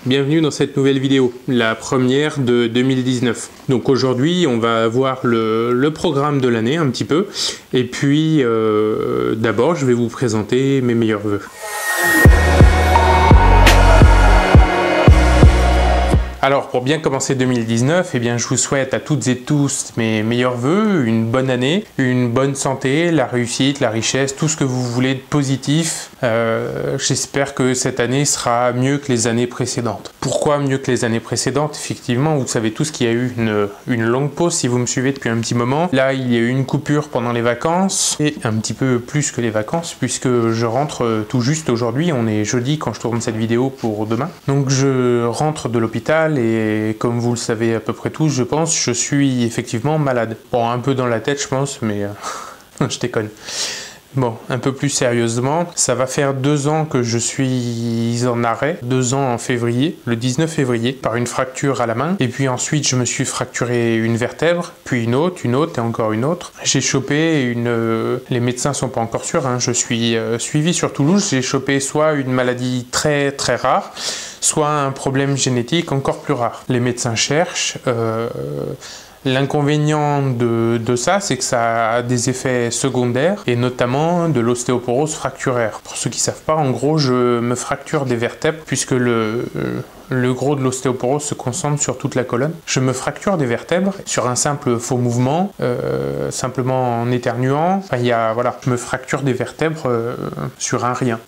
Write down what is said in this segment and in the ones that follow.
Bienvenue dans cette nouvelle vidéo, la première de 2019. Donc aujourd'hui on va voir le programme de l'année un petit peu, et puis d'abord je vais vous présenter mes meilleurs vœux. Alors pour bien commencer 2019, eh bien, je vous souhaite à toutes et tous mes meilleurs vœux, une bonne année, une bonne santé, la réussite, la richesse, tout ce que vous voulez de positif. J'espère que cette année sera mieux que les années précédentes. Pourquoi mieux que les années précédentes? Effectivement, vous savez tous qu'il y a eu une longue pause si vous me suivez depuis un petit moment. Là, il y a eu une coupure pendant les vacances et un petit peu plus que les vacances puisque je rentre tout juste aujourd'hui. On est jeudi quand je tourne cette vidéo pour demain. Donc je rentre de l'hôpital et comme vous le savez à peu près tous, je pense, je suis effectivement malade. Bon, un peu dans la tête je pense, mais je déconne. Bon, un peu plus sérieusement, ça va faire 2 ans que je suis en arrêt, 2 ans en février, le 19 février, par une fracture à la main. Et puis ensuite, je me suis fracturé une vertèbre, puis une autre et encore une autre. J'ai chopé les médecins sont pas encore sûrs, hein, je suis suivi sur Toulouse, j'ai chopé soit une maladie très très rare, soit un problème génétique encore plus rare. Les médecins cherchent. L'inconvénient de ça, c'est que ça a des effets secondaires et notamment de l'ostéoporose fracturaire. Pour ceux qui ne savent pas, en gros, je me fracture des vertèbres puisque le gros de l'ostéoporose se concentre sur toute la colonne. Je me fracture des vertèbres sur un simple faux mouvement, simplement en éternuant. Enfin, voilà, je me fracture des vertèbres sur un rien.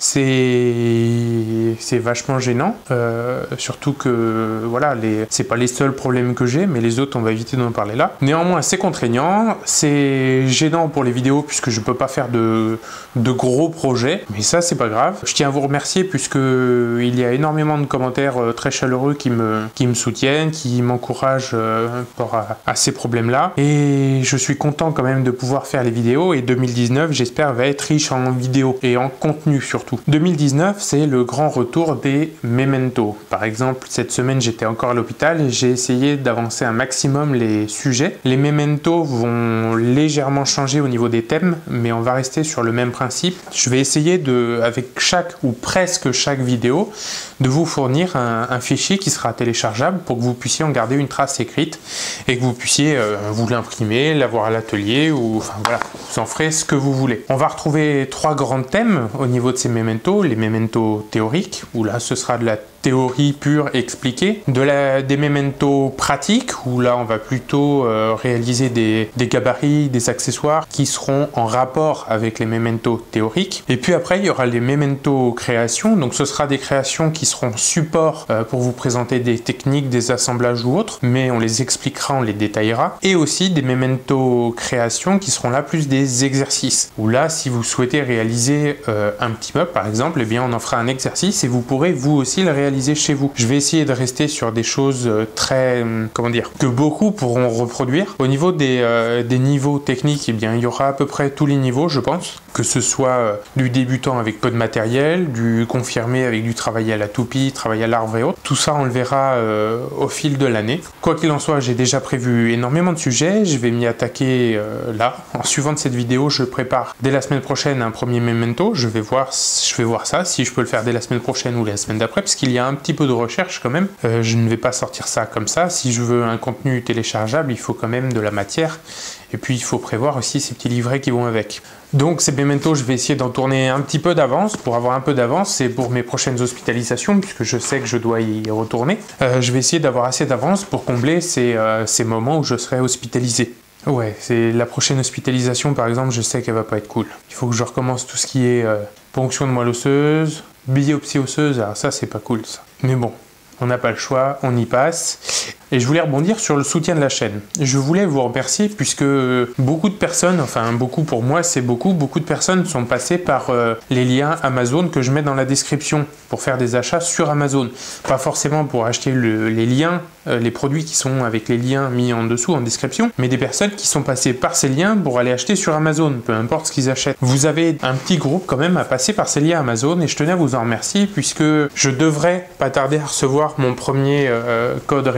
C'est vachement gênant, surtout que voilà, c'est pas les seuls problèmes que j'ai, mais les autres, on va éviter d'en parler là. Néanmoins, c'est contraignant, c'est gênant pour les vidéos puisque je peux pas faire de gros projets, mais ça, c'est pas grave. Je tiens à vous remercier puisque il y a énormément de commentaires très chaleureux qui me soutiennent, qui m'encouragent par rapport à ces problèmes-là. Et je suis content quand même de pouvoir faire les vidéos. Et 2019, j'espère, va être riche en vidéos et en contenu surtout. 2019, c'est le grand retour des mementos. Par exemple, cette semaine, j'étais encore à l'hôpital et j'ai essayé d'avancer un maximum les sujets. Les mementos vont légèrement changer au niveau des thèmes, mais on va rester sur le même principe. Je vais essayer avec chaque ou presque chaque vidéo, de vous fournir un fichier qui sera téléchargeable pour que vous puissiez en garder une trace écrite et que vous puissiez vous l'imprimer, l'avoir à l'atelier ou enfin voilà, vous en ferez ce que vous voulez. On va retrouver 3 grands thèmes au niveau de ces mementos. Les mementos théoriques, où là ce sera de la théorie pure expliquée, des mementos pratiques, où là on va plutôt réaliser des gabarits, des accessoires qui seront en rapport avec les mementos théoriques. Et puis après il y aura les mementos créations, donc ce sera des créations qui seront support pour vous présenter des techniques, des assemblages ou autres, mais on les expliquera, on les détaillera. Et aussi des mementos créations qui seront là plus des exercices, où là si vous souhaitez réaliser un petit meuble par exemple, eh bien on en fera un exercice et vous pourrez vous aussi le réaliser chez vous. Je vais essayer de rester sur des choses très, comment dire, que beaucoup pourront reproduire. Au niveau des niveaux techniques, eh bien, il y aura à peu près tous les niveaux, je pense, que ce soit du débutant avec peu de matériel, du confirmé avec du travail à la toupie, travail à l'arbre et autres. Tout ça, on le verra au fil de l'année. Quoi qu'il en soit, j'ai déjà prévu énormément de sujets. Je vais m'y attaquer là. En suivant de cette vidéo, je prépare dès la semaine prochaine un premier memento. Je vais voir ça, si je peux le faire dès la semaine prochaine ou la semaine d'après, parce qu'il y a un petit peu de recherche quand même. Je ne vais pas sortir ça comme ça. Si je veux un contenu téléchargeable, il faut quand même de la matière. Et puis, il faut prévoir aussi ces petits livrets qui vont avec. Donc, ces mementos, je vais essayer d'en tourner un petit peu d'avance. Pour avoir un peu d'avance, c'est pour mes prochaines hospitalisations, puisque je sais que je dois y retourner. Je vais essayer d'avoir assez d'avance pour combler ces moments où je serai hospitalisé. Ouais, c'est la prochaine hospitalisation, par exemple, je sais qu'elle va pas être cool. Il faut que je recommence tout ce qui est ponction de moelle osseuse, biopsie osseuse, alors ça, c'est pas cool, ça. Mais bon, on n'a pas le choix, on y passe. Et je voulais rebondir sur le soutien de la chaîne. Je voulais vous remercier puisque beaucoup de personnes, enfin beaucoup pour moi c'est beaucoup de personnes sont passées par les liens Amazon que je mets dans la description pour faire des achats sur Amazon. Pas forcément pour acheter les liens, les produits qui sont avec les liens mis en dessous en description, mais des personnes qui sont passées par ces liens pour aller acheter sur Amazon, peu importe ce qu'ils achètent. Vous avez un petit groupe quand même à passer par ces liens Amazon et je tenais à vous en remercier puisque je devrais pas tarder à recevoir mon premier code réduction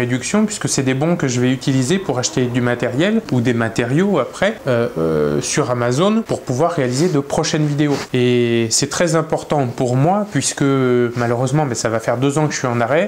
d'insertion puisque c'est des bons que je vais utiliser pour acheter du matériel ou des matériaux après sur Amazon pour pouvoir réaliser de prochaines vidéos. Et c'est très important pour moi puisque malheureusement ça va faire 2 ans que je suis en arrêt.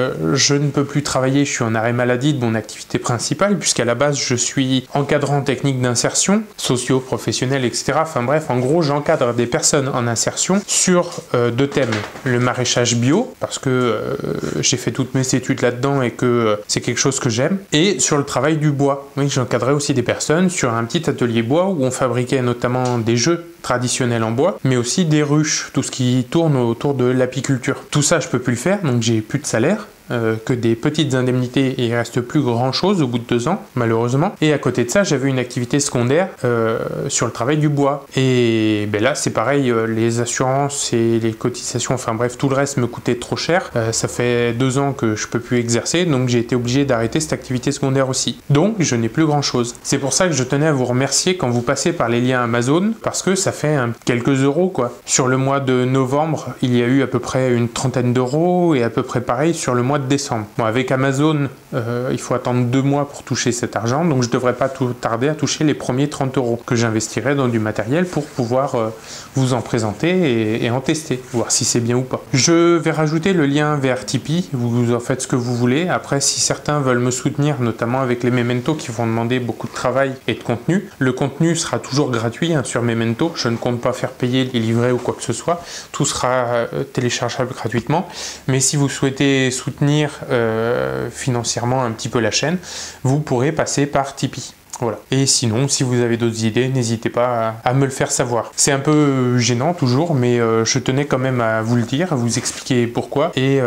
Je ne peux plus travailler, je suis en arrêt maladie de mon activité principale puisqu'à la base je suis encadrant technique d'insertion, socio-professionnel, etc. Enfin bref, en gros j'encadre des personnes en insertion sur 2 thèmes. Le maraîchage bio, parce que j'ai fait toutes mes études là-dedans et que c'est quelque chose que j'aime, et sur le travail du bois. Oui, j'encadrais aussi des personnes sur un petit atelier bois où on fabriquait notamment des jeux traditionnels en bois, mais aussi des ruches, tout ce qui tourne autour de l'apiculture. Tout ça, je peux plus le faire, donc j'ai plus de salaire. Que des petites indemnités et il reste plus grand chose au bout de 2 ans malheureusement, et à côté de ça j'avais une activité secondaire sur le travail du bois et là c'est pareil, les assurances et les cotisations, enfin bref tout le reste me coûtait trop cher. Ça fait 2 ans que je peux plus exercer, donc j'ai été obligé d'arrêter cette activité secondaire aussi, donc je n'ai plus grand chose. C'est pour ça que je tenais à vous remercier quand vous passez par les liens Amazon, parce que ça fait quelques euros quoi. Sur le mois de novembre il y a eu à peu près une trentaine d'euros et à peu près pareil sur le mois de décembre. Bon, avec Amazon, il faut attendre 2 mois pour toucher cet argent, donc je devrais pas tarder à toucher les premiers 30 euros que j'investirai dans du matériel pour pouvoir vous en présenter et en tester, voir si c'est bien ou pas. Je vais rajouter le lien vers Tipeee, vous en faites ce que vous voulez. Après, si certains veulent me soutenir, notamment avec les Memento qui vont demander beaucoup de travail et de contenu, le contenu sera toujours gratuit sur Memento. Je ne compte pas faire payer les livrets ou quoi que ce soit. Tout sera téléchargeable gratuitement. Mais si vous souhaitez soutenir financièrement un petit peu la chaîne, vous pourrez passer par Tipeee. Voilà. Et sinon, si vous avez d'autres idées, n'hésitez pas à me le faire savoir. C'est un peu gênant toujours, mais je tenais quand même à vous le dire, à vous expliquer pourquoi. Et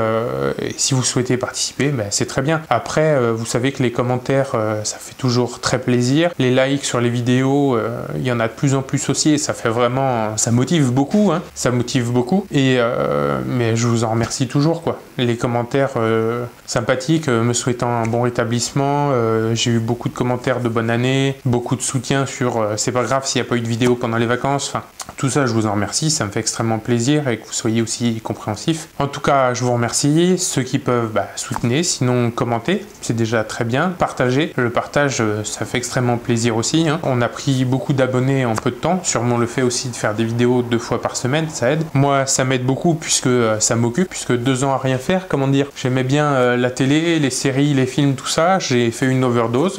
si vous souhaitez participer, c'est très bien. Après, vous savez que les commentaires, ça fait toujours très plaisir. Les likes sur les vidéos, il y en a de plus en plus aussi, et ça fait vraiment, ça motive beaucoup, hein. Ça motive beaucoup. Et mais je vous en remercie toujours, quoi. Les commentaires sympathiques, me souhaitant un bon rétablissement. J'ai eu beaucoup de commentaires de bonne année. Beaucoup de soutien sur c'est pas grave s'il n'y a pas eu de vidéo pendant les vacances, enfin tout ça je vous en remercie, ça me fait extrêmement plaisir et que vous soyez aussi compréhensifs. En tout cas je vous remercie, ceux qui peuvent soutenez, sinon commentez, c'est déjà très bien, partagez, le partage ça fait extrêmement plaisir aussi, hein. On a pris beaucoup d'abonnés en peu de temps, sûrement le fait aussi de faire des vidéos 2 fois par semaine, ça aide. Moi ça m'aide beaucoup puisque ça m'occupe, puisque 2 ans à rien faire, comment dire, j'aimais bien la télé, les séries, les films, tout ça, j'ai fait une overdose.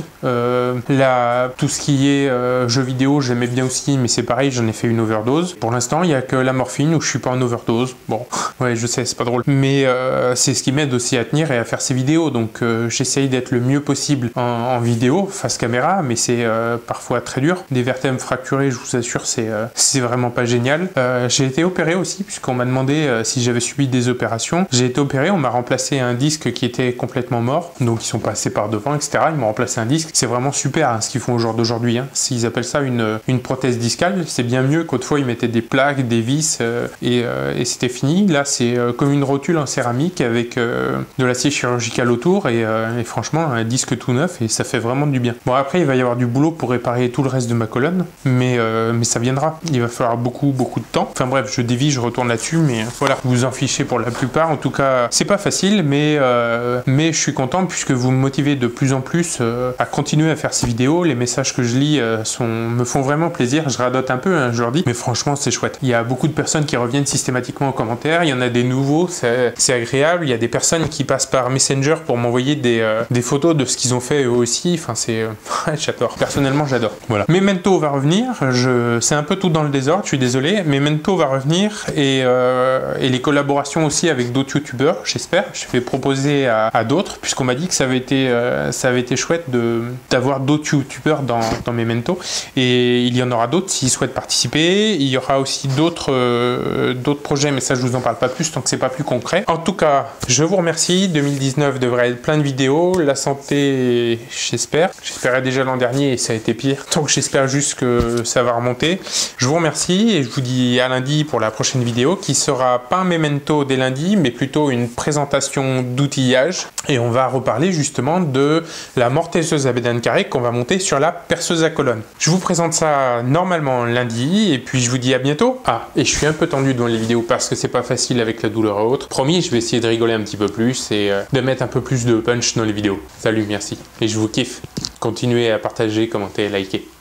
Tout ce qui est jeux vidéo, j'aimais bien aussi, mais c'est pareil, j'en ai fait une overdose. Pour l'instant, il n'y a que la morphine où je suis pas en overdose. Bon, ouais, je sais, c'est pas drôle. Mais c'est ce qui m'aide aussi à tenir et à faire ces vidéos. Donc, j'essaye d'être le mieux possible en vidéo, face caméra, mais c'est parfois très dur. Des vertèbres fracturées, je vous assure, c'est vraiment pas génial. J'ai été opéré aussi, puisqu'on m'a demandé si j'avais subi des opérations. J'ai été opéré, on m'a remplacé un disque qui était complètement mort. Donc, ils sont passés par devant, etc. Ils m'ont remplacé un disque. C'est vraiment super, hein, ce qu'ils font au jour d'aujourd'hui. Hein. S'ils appellent ça une prothèse discale, c'est bien mieux qu'autrefois ils mettaient des plaques, des vis et c'était fini. Là, c'est comme une rotule en céramique avec de l'acier chirurgical autour et franchement, un disque tout neuf et ça fait vraiment du bien. Bon, après, il va y avoir du boulot pour réparer tout le reste de ma colonne, mais ça viendra. Il va falloir beaucoup de temps. Enfin bref, je dévie, je retourne là-dessus, mais voilà, vous en fichez pour la plupart. En tout cas, c'est pas facile, mais je suis content puisque vous me motivez de plus en plus à continuer à faire ces vidéos. Les messages que je lis me font vraiment plaisir. Je radote un peu, hein, je leur dis, mais franchement c'est chouette. Il y a beaucoup de personnes qui reviennent systématiquement en commentaire, il y en a des nouveaux, c'est agréable. Il y a des personnes qui passent par Messenger pour m'envoyer des photos de ce qu'ils ont fait eux aussi. Enfin j'adore. Personnellement j'adore. Voilà. Memento va revenir, c'est un peu tout dans le désordre, je suis désolé. Memento va revenir et les collaborations aussi avec d'autres youtubeurs, j'espère. Je vais proposer à d'autres, puisqu'on m'a dit que ça avait été chouette d'avoir d'autres youtubeurs dans Memento, et il y en aura d'autres s'ils souhaitent participer. Il y aura aussi d'autres projets, mais ça je vous en parle pas plus tant que c'est pas plus concret. En tout cas, je vous remercie. 2019 devrait être plein de vidéos. La santé, j'espérais déjà l'an dernier et ça a été pire, donc j'espère juste que ça va remonter. Je vous remercie et je vous dis à lundi pour la prochaine vidéo qui sera pas un Memento dès lundi, mais plutôt une présentation d'outillage, et on va reparler justement de la mortaisseuse à bédane carré qu'on va monter monter sur la perceuse à colonne. Je vous présente ça normalement lundi et puis je vous dis à bientôt. Ah, et je suis un peu tendu dans les vidéos parce que c'est pas facile avec la douleur et autres. Promis, je vais essayer de rigoler un petit peu plus et de mettre un peu plus de punch dans les vidéos. Salut, merci. Et je vous kiffe. Continuez à partager, commenter, liker.